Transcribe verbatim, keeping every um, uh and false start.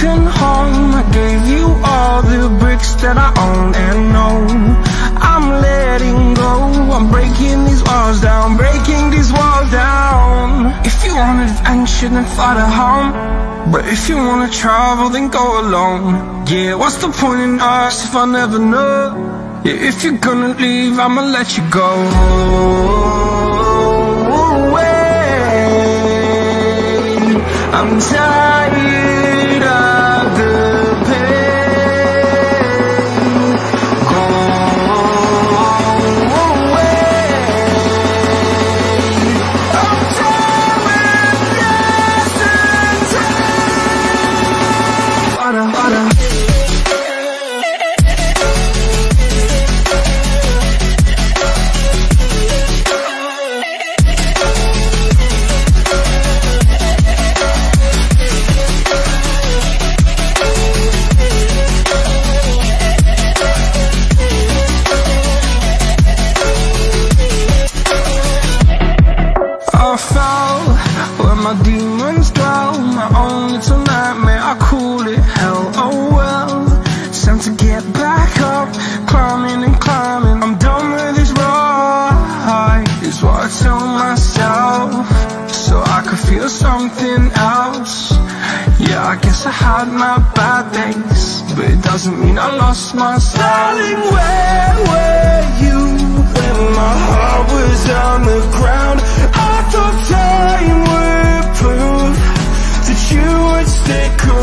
broken home. I gave you all the bricks that I own and know. I'm letting go, I'm breaking these walls down, breaking these walls down. If you want adventure, then fly to home. But if you wanna travel, then go alone. Yeah, what's the point in us if I never know? Yeah, if you're gonna leave, I'ma let you go. I'm tired of the pain. Go away. I'm tired with this and time. Water, water. I fell where my demons dwell, my own little nightmare, I call it hell. Oh well, it's time to get back up, climbing and climbing. I'm done with this ride, is what I tell myself, so I could feel something else. Yeah, I guess I had my bad days, but it doesn't mean I lost my style. Darling, where were you when my heart was on the ground? I thought time would prove that you would stick around.